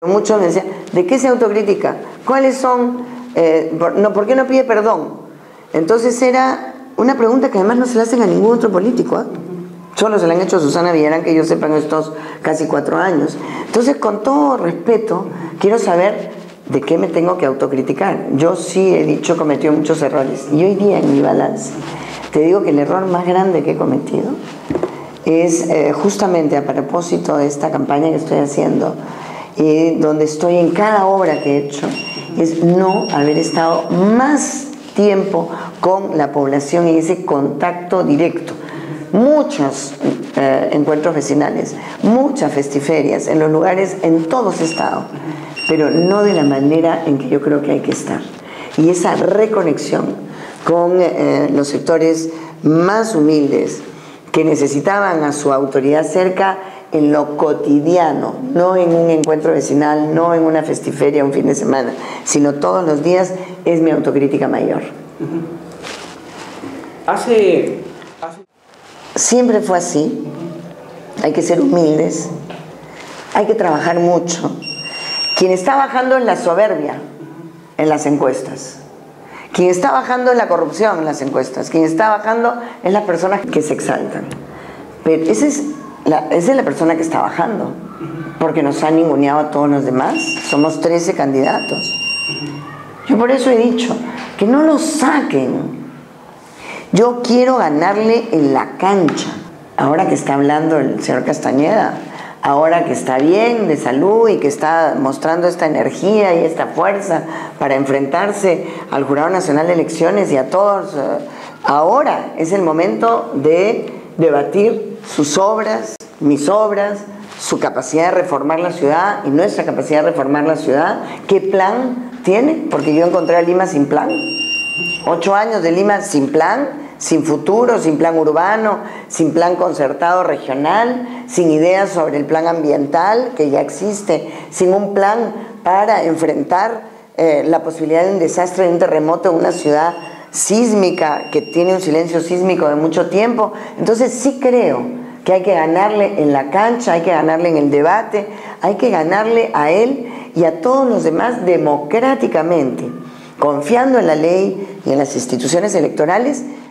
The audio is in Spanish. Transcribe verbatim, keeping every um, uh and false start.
Muchos me decían, ¿de qué se autocritica? ¿Cuáles son? Eh, por, no, ¿Por qué no pide perdón? Entonces era una pregunta que además no se la hacen a ningún otro político, ¿eh? Solo se la han hecho a Susana Villarán, que yo sepa, en estos casi cuatro años. Entonces, con todo respeto, quiero saber de qué me tengo que autocriticar. Yo sí he dicho, cometido muchos errores. Y hoy día, en mi balance, te digo que el error más grande que he cometido es eh, justamente a propósito de esta campaña que estoy haciendo, eh, donde estoy en cada obra que he hecho, es no haber estado más tiempo con la población y ese contacto directo. Muchos eh, encuentros vecinales, muchas festiferias en los lugares, en todos he estado, pero no de la manera en que yo creo que hay que estar. Y esa reconexión con eh, los sectores más humildes que necesitaban a su autoridad cerca en lo cotidiano, no en un encuentro vecinal, no en una festiferia un fin de semana, sino todos los días, es mi autocrítica mayor. Uh-huh. Hace... hace... Siempre fue así. Hay que ser humildes, hay que trabajar mucho. Quien está bajando es la soberbia en las encuestas. Quien está bajando es la corrupción en las encuestas. Quien está bajando es las personas que se exaltan. Pero esa es la, esa es la persona que está bajando, porque nos han ninguneado a todos los demás. Somos trece candidatos. Yo por eso he dicho que no lo saquen. Yo quiero ganarle en la cancha. Ahora que está hablando el señor Castañeda, ahora que está bien de salud y que está mostrando esta energía y esta fuerza para enfrentarse al Jurado Nacional de Elecciones y a todos, ahora es el momento de debatir sus obras, mis obras, su capacidad de reformar la ciudad y nuestra capacidad de reformar la ciudad. ¿Qué plan tiene? Porque yo encontré a Lima sin plan. Ocho años de Lima sin plan, sin futuro, sin plan urbano, sin plan concertado regional, sin ideas sobre el plan ambiental que ya existe, sin un plan para enfrentar eh, la posibilidad de un desastre, de un terremoto en una ciudad sísmica que tiene un silencio sísmico de mucho tiempo. Entonces sí creo que hay que ganarle en la cancha, hay que ganarle en el debate, hay que ganarle a él y a todos los demás democráticamente, confiando en la ley y en las instituciones electorales,